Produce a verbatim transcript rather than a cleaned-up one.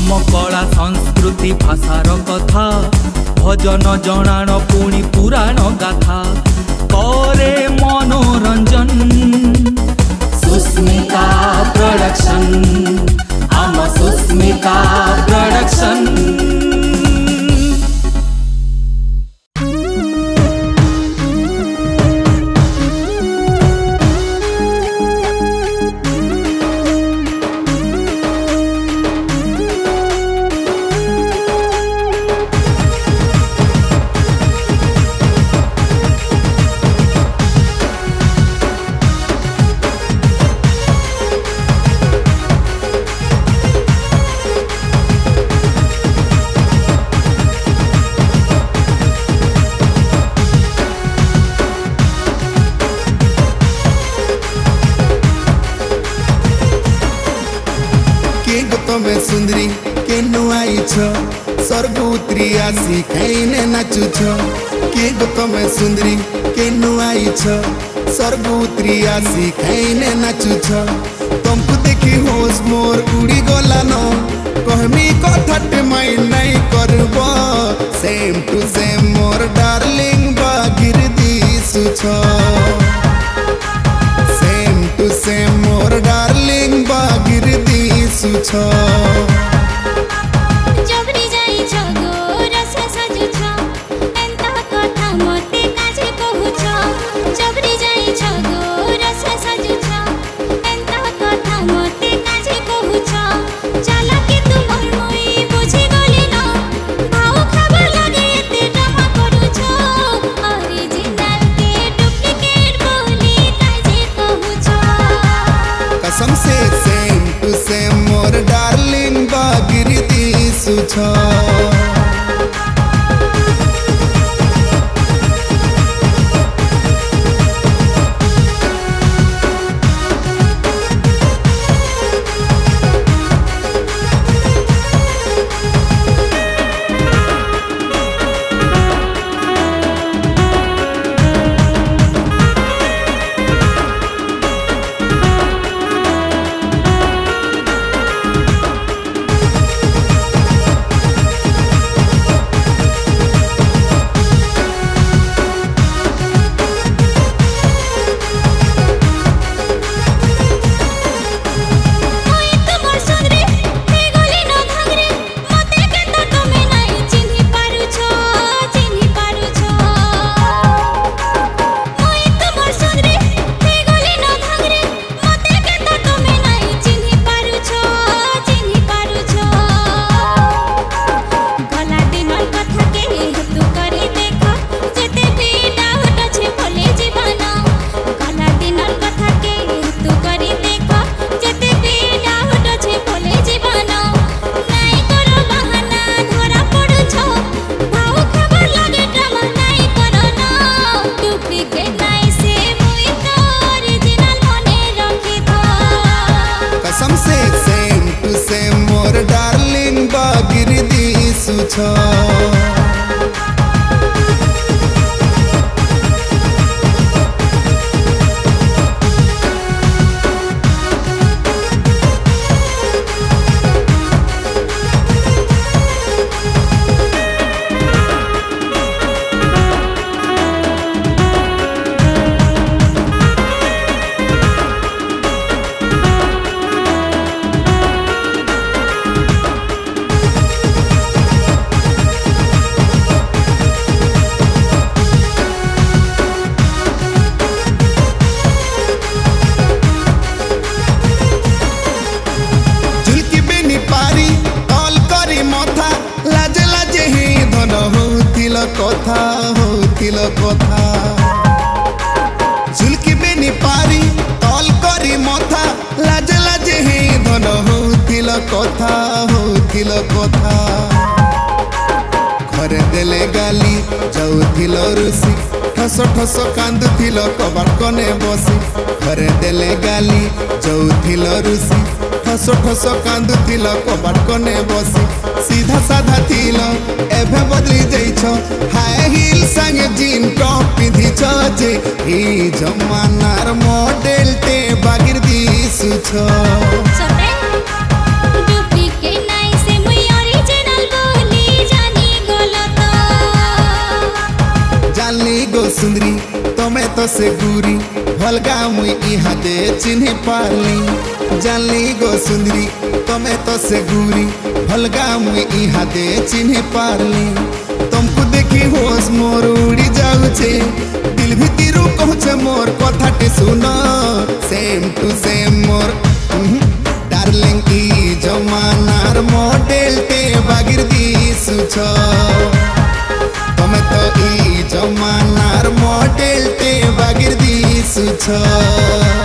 आम कला संस्कृति भाषार कथा भजन जनाण पुणी पुराण गाथा करे मनोरंजन सुस्मिता प्रोडक्शन आम सुस्मिता प्रोडक्शन। तमे सुंदरी के नुआई छ स्वर्ग उतरी आसी खाइने नाचु छ के गो तमे सुंदरी के नुआई छ स्वर्ग उतरी आसी खाइने नाचु छ तुमको देखी होश मोर उड़ी गला न कहमी कथट माइंड नहीं करबो सेम टू सेम मोर डार्लिंग बागिर दिसु छ सेम टू सेम मोर डार्लिंग बागिर दिसु छ। जबरी जाई छ गो रस सजु छ एंता कथा मते काजे कहू छ जबरी जाई छ गो रस सजु छ एंता कथा मते काजे कहू छ चला के तुमर मोई बुझी गली न भाव खबर लगे एते ड्रामा करू छ ओरिजिनल के डुप्लीकेट बोली काजे कहू छ कसम से सेम टू सेम मोर डार्लिंग बागिर दिसु छ। कसम से सेम टू सेम मोर डार्लिंग बागिर दिसु छ। कथा होतिल कथा झुलकी बेनी पारी तल करी मथा लाज लाजे हे धन होतिल कथा होतिल कथा घरे देले गाली जाउथिल रुसी ठस ठस कांदुथिल कबाट कने बसी घरे देले गाली जाउथिल रुसी ठस ठस कांदुथिल कबाट कने बसी सीधा साधा थिल एभे बदली जाइछ हाई हिल संगे जीन टॉप पिंधि छ जे ई जमानार मॉडल ते बागिर दिसु छ। सते डुप्लीकेट नाइ से मुई भलगा मुई इहादे चिन्ह पारली जानली गो सुंदरी तमे तो से घूरी भलगा मुई इहादे चिन्ह पारली तुमको देखी होश मोर उड़ी जाऊचे दिल भितरू कहूचे मोर कथाटे सुन सेम टू सेम मोर डार्लिंग ई जमानार मॉडल ते बागिर दिसुछ तमे तो ई जमानार मॉडल ते बागिर दिसुछ।